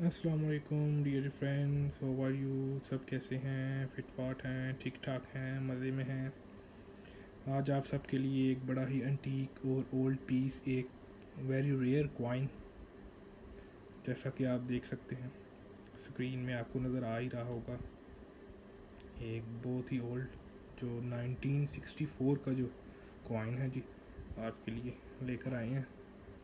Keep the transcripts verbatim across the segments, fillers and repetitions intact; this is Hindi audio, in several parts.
अस्सलाम वालेकुम dear friends, how are you. सब कैसे हैं? फिट फाट हैं, ठीक ठाक हैं, मज़े में हैं। आज आप सबके लिए एक बड़ा ही एंटीक और ओल्ड पीस, एक वेरी रेयर कॉइन, जैसा कि आप देख सकते हैं स्क्रीन में, आपको नज़र आ ही रहा होगा। एक बहुत ही ओल्ड जो नाइनटीन सिक्सटी फोर का जो कॉइन है जी, आपके लिए लेकर आए हैं।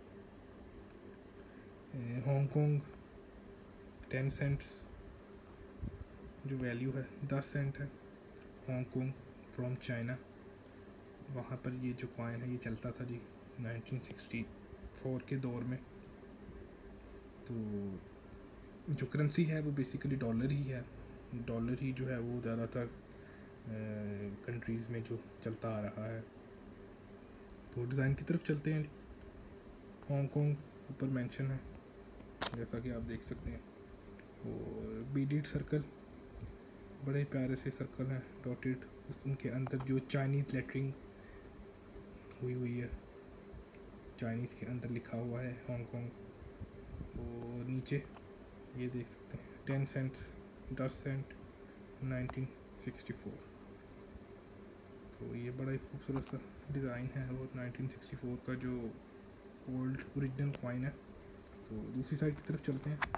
हांगकांग टेन सेंट्स जो वैल्यू है, दस सेंट है। हांगकांग फ्रॉम चाइना, वहाँ पर ये जो कॉइन है ये चलता था जी नाइनटीन सिक्सटी फोर के दौर में। तो जो करेंसी है वो बेसिकली डॉलर ही है। डॉलर ही जो है वो ज़्यादातर कंट्रीज़ में जो चलता आ रहा है। तो डिज़ाइन की तरफ चलते हैं। हांगकांग ऊपर मेंशन है, जैसा कि आप देख सकते हैं। और बीडेड सर्कल, बड़े प्यारे से सर्कल हैं डॉटेड, उनके अंदर जो चाइनीज़ लेटरिंग हुई हुई है, चाइनीज़ के अंदर लिखा हुआ है हांगकांग। और नीचे ये देख सकते हैं टेन सेंट्स, दस सेंट, नाइनटीन सिक्सटी फोर। तो ये बड़ा ही खूबसूरत सा डिज़ाइन है और नाइनटीन सिक्सटी फोर का जो ओल्ड ओरिजिनल कॉइन है। तो दूसरी साइड की तरफ चलते हैं।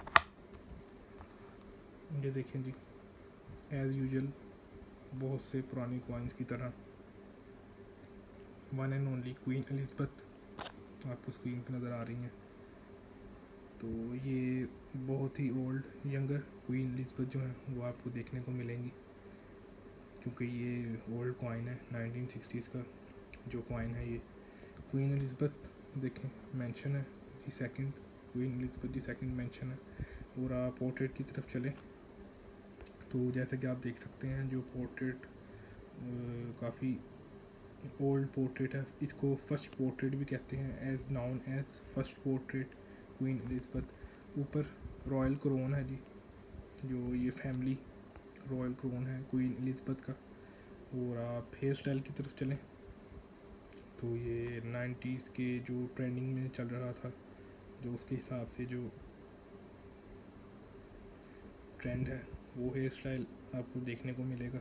ये देखें जी, एज़ यूजुअल बहुत से पुरानी कॉइन्स की तरह one and only Queen Elizabeth आपको स्क्रीन पर नज़र आ रही हैं। तो ये बहुत ही ओल्ड यंगर क्वीन एलिज़ाबेथ जो है वो आपको देखने को मिलेंगी, क्योंकि ये ओल्ड कॉइन है। नाइनटीन सिक्सटीज़ का जो कॉइन है ये क्वीन एलिज़ाबेथ, देखें मेंशन है जी सेकंड, क्वीन एलिज़ाबेथ जी सेकंड मेंशन है। और आप पोर्ट्रेट की तरफ चलें तो जैसे कि आप देख सकते हैं जो पोर्ट्रेट काफ़ी ओल्ड पोर्ट्रेट है। इसको फर्स्ट पोर्ट्रेट भी कहते हैं, as known as first portrait Queen Elizabeth. ऊपर रॉयल क्रोन है जी, जो ये फैमिली रॉयल क्रोन है क्वीन एलिज़ाबेथ का। और आप हेयर स्टाइल की तरफ चलें तो ये नाइन्टीज़ के जो ट्रेंडिंग में चल रहा था, जो उसके हिसाब से जो ट्रेंड है वो हेयर स्टाइल आपको देखने को मिलेगा।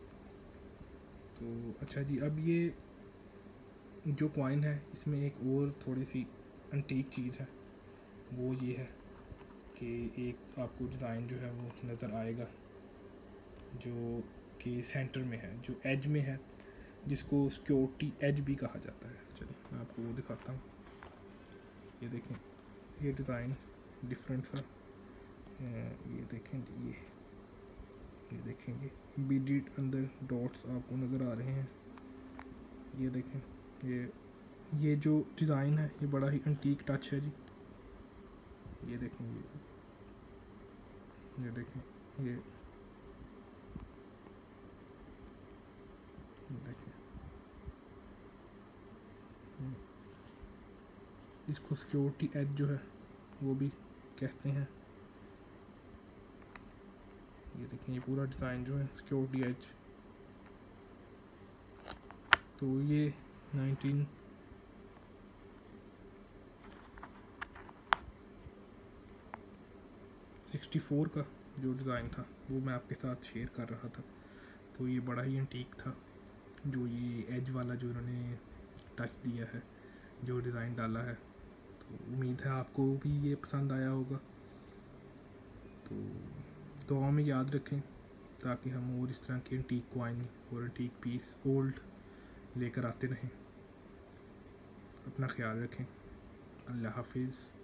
तो अच्छा जी, अब ये जो कॉइन है इसमें एक और थोड़ी सी एंटीक चीज़ है, वो ये है कि एक आपको डिज़ाइन जो है वो नज़र आएगा जो कि सेंटर में है, जो एज में है, जिसको सिक्योरिटी एज भी कहा जाता है। चलिए मैं आपको वो दिखाता हूँ। ये देखें, ये डिज़ाइन डिफरेंट सा, ये देखें जी, ये ये देखेंगे बीडीड अंदर डॉट्स आपको नज़र आ रहे हैं। ये देखें, ये ये जो डिज़ाइन है ये बड़ा ही एंटीक टच है जी। ये देखें, ये ये देखें, ये देखें, इसको सिक्योरिटी एज जो है वो भी कहते हैं। ये देखें, ये पूरा डिज़ाइन जो है सिक्योरिटी एज। तो ये नाइनटीन सिक्सटी फोर का जो डिज़ाइन था वो मैं आपके साथ शेयर कर रहा था। तो ये बड़ा ही एंटीक था, जो ये एज वाला जो उन्होंने टच दिया है, जो डिज़ाइन डाला है। तो उम्मीद है आपको भी ये पसंद आया होगा। तो दुआ में याद रखें ताकि हम और इस तरह के एंटीक कॉइन और एंटीक पीस ओल्ड लेकर आते रहें। अपना ख्याल रखें। अल्लाह हाफिज़।